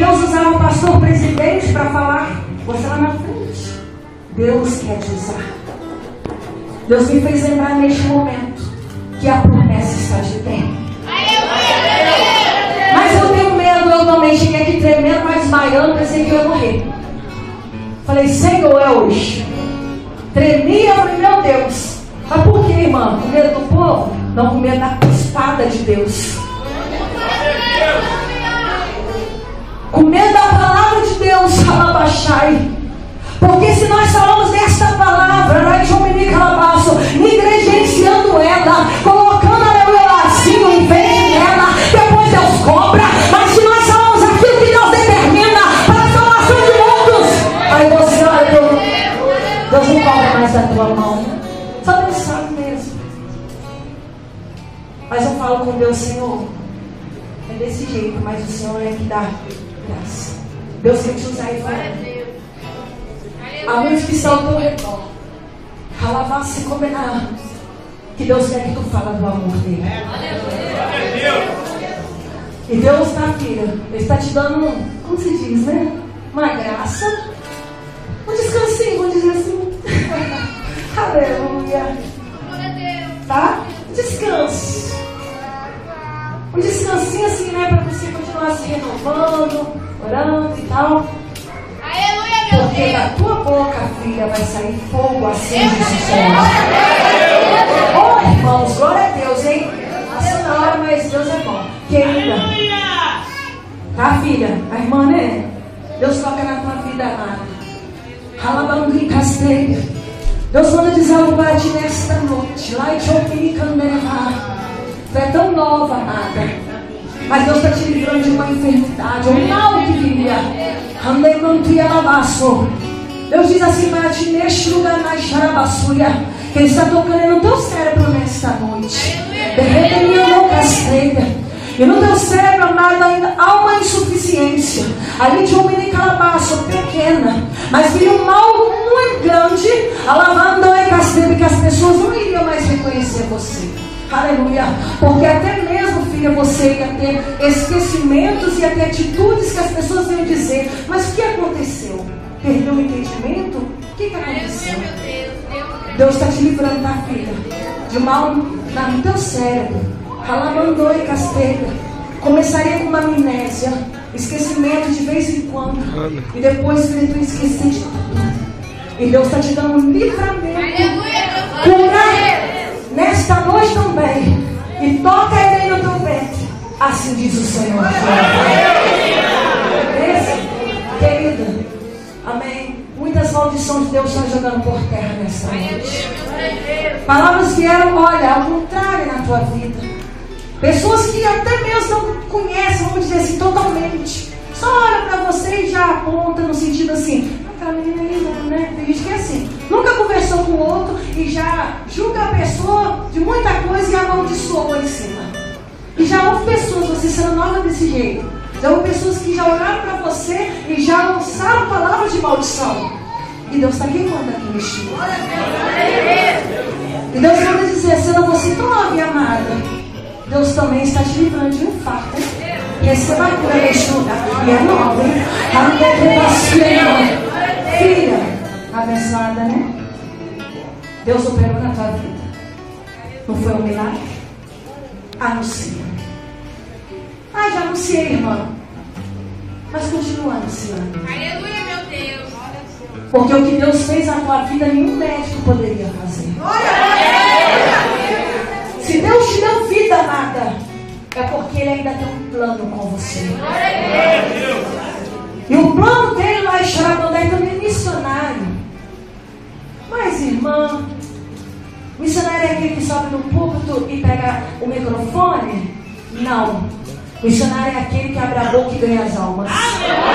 Deus usava o pastor presidente para falar, você lá na frente. Deus quer te usar. Deus me fez lembrar neste momento que a promessa está de pé. Mas eu tenho medo, eu também cheguei aqui tremendo, mas desmaiando, pensei que eu ia morrer. Falei, Senhor, é hoje. Tremia, eu falei, meu Deus. Mas por que, irmão? Com medo do povo? Não, com medo da espada de Deus. Com medo da palavra de Deus, Alabachai. Porque se nós falamos desta palavra, negligenciando ela, colocando aleluia assim, em vez dela, depois Deus cobra. Mas se nós falamos aquilo que Deus determina para a salvação de muitos, aí você, olha, Deus não cobra mais da tua mão. Só Deus sabe mesmo. Mas eu falo com Deus, Senhor, é desse jeito, mas o Senhor é que dá graça. Deus quer te usar aí fora. Há muitos que estão ao teu redor. Alavar-se combinar. Que Deus quer que tu fala do amor dele. E Deus está, filha, Ele está te dando, como se diz, né? Uma graça. Um descansinho, vamos dizer assim. Aleluia. Tá? Descanso. Um descansinho assim, né? Para você continuar se renovando, orando e tal. Porque da tua boca, filha, vai sair fogo acende de sucesso. Oh, irmãos, glória a Deus, hein? Passou na hora, mas Deus é bom. Querida, tá, filha? A irmã, né? Deus toca na tua vida, amada. Ralabandu e casteia. Deus manda dizer algo para ti nesta noite. Lá em tu é tão nova, amada. Mas Deus está te livrando de uma enfermidade, um mal que viria. Deus diz assim para ti, neste lugar, na Xarabassuia, que Ele está tocando no teu cérebro nesta noite. E no teu cérebro, amado, ainda há uma insuficiência. Ali de um mini calabaço pequena, mas que um mal muito grande, alavando e castigo, que as pessoas não iriam mais reconhecer você. Aleluia. Porque até mesmo, filha, você ia ter esquecimentos e até atitudes que as pessoas iam dizer. Mas o que aconteceu? Perdeu o entendimento? O que aconteceu? Deus está te livrando, da filha, de mal no teu cérebro. Ralamandou e casteira. Começaria com uma amnésia, esquecimento de vez em quando. E depois, filha, tu esquecer de tudo. E Deus está te dando um livramento. Cura nesta noite também. E toca ele no teu ventre. Assim diz o Senhor. Querida, amém. Muitas maldições de Deus estão jogando por terra nesta noite. Palavras vieram, olha, ao contrário na tua vida. Pessoas que até mesmo não conhecem, vamos dizer assim, totalmente. Só olha para você e já aponta no sentido assim, aquela menina ali, né? Tem gente que é assim, nunca conversou com o outro e já julga a pessoa de muita coisa e amaldiçoou em cima. E já houve pessoas, você sendo nova desse jeito, já houve pessoas que já olharam para você e já lançaram palavras de maldição. E Deus está queimando aqui neste lugar. E Deus manda dizer, sendo você tão nova e amada, Deus também está te livrando de um infarto. Receba a cura neste lugar. E é nova, hein? Filha, abençoada, né? Deus operou na tua vida. Não foi um milagre? Anuncia. Ah, já anunciei, irmã. Mas continua anunciando. Aleluia, meu Deus. Porque o que Deus fez na tua vida, nenhum médico poderia fazer. Se Deus te deu vida, amada, é porque Ele ainda tem um plano com você. E o plano dele lá em Xarabandai também é missionário. Mas, irmã, missionário é aquele que sobe no púlpito e pega o microfone? Não. Missionário é aquele que abre a boca e ganha as almas.